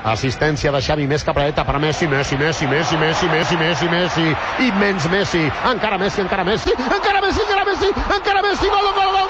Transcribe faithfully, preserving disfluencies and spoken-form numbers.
Assistència de Xavi, més cap a dreta per Messi, Messi, Messi, Messi, Messi, Messi, Messi, Messi, immens Messi, encara Messi, encara Messi, encara Messi, encara Messi, encara Messi, gol, gol, gol!